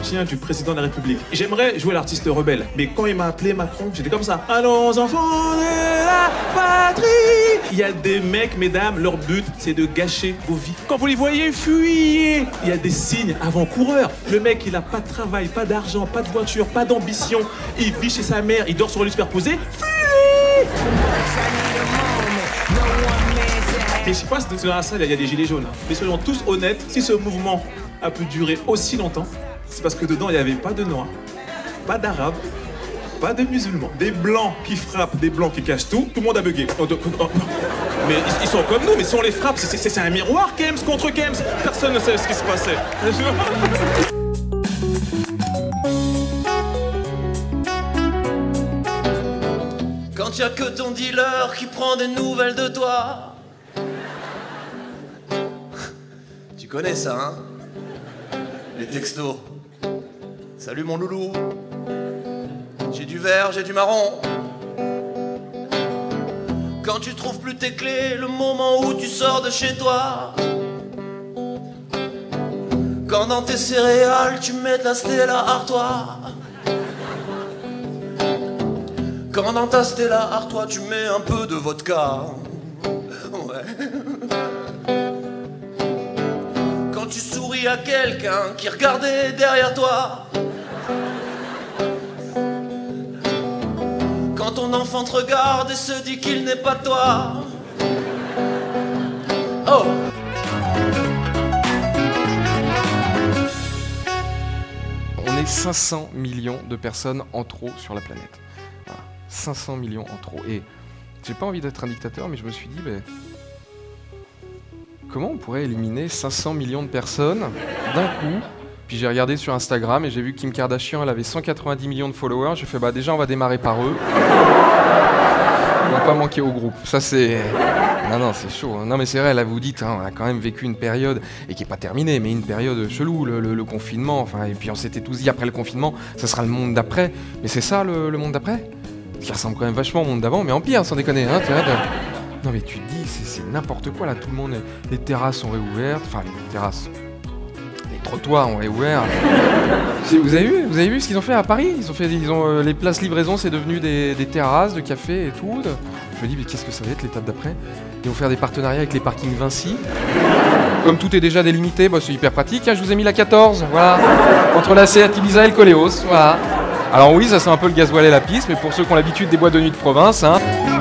soutien du président de la République. J'aimerais jouer l'artiste rebelle, mais quand il m'a appelé Macron, j'étais comme ça. Allons enfants de la patrie. Il y a des mecs, mesdames, leur but, c'est de gâcher vos vies. Quand vous les voyez, fuyez. Il y a des signes avant-coureurs. Le mec, il a pas de travail, pas d'argent, pas de voiture, pas d'ambition. Il vit chez sa mère, il dort sur un lit superposé. Fuyez. Et je sais pas si dans la salle, il y a des gilets jaunes. Mais soyons tous honnêtes, si ce mouvement a pu durer aussi longtemps, c'est parce que dedans, il n'y avait pas de noirs, pas d'arabes, pas de musulmans. Des blancs qui frappent, des blancs qui cachent tout, tout le monde a bugué. Mais ils sont comme nous, mais si on les frappe, c'est un miroir, Kems contre Kems. Personne ne sait ce qui se passait. Quand y a que ton dealer qui prend des nouvelles de toi. Tu connais ça, hein? Les textos. Salut mon loulou. J'ai du vert, j'ai du marron. Quand tu trouves plus tes clés, le moment où tu sors de chez toi. Quand dans tes céréales, tu mets de la Stella Artois. Quand dans ta Stella Artois, tu mets un peu de vodka. Ouais. Quand tu souris à quelqu'un qui regardait derrière toi. Quand ton enfant te regarde et se dit qu'il n'est pas toi. Oh! On est 500 millions de personnes en trop sur la planète. Voilà. 500 millions en trop. Et j'ai pas envie d'être un dictateur, mais je me suis dit, comment on pourrait éliminer 500 millions de personnes d'un coup? Puis j'ai regardé sur Instagram et j'ai vu que Kim Kardashian, elle avait 190 millions de followers. J'ai fait, déjà on va démarrer par eux. On va pas manquer au groupe. Ça c'est... Non, c'est chaud. Non mais c'est vrai, là vous dites, on a quand même vécu une période, et qui est pas terminée, mais une période chelou, le confinement. Enfin, et puis on s'était tous dit, après le confinement, ça sera le monde d'après. Mais c'est ça le monde d'après? Qui ressemble quand même vachement au monde d'avant, mais en pire, sans déconner. Hein, non mais tu te dis, c'est n'importe quoi là, tout le monde... Les terrasses sont réouvertes, enfin les terrasses... trottoirs ont réouvert. Vous avez vu ce qu'ils ont fait à Paris? Les places livraison, c'est devenu des terrasses de café et tout. Je me dis, mais qu'est-ce que ça va être l'étape d'après? Ils vont faire des partenariats avec les parkings Vinci. Comme tout est déjà délimité, c'est hyper pratique. Je vous ai mis la 14, voilà. Entre la Seat Ibiza et le Coléos, voilà. Alors oui, ça sent un peu le gasoil et la piste, mais pour ceux qui ont l'habitude des boîtes de nuit de province,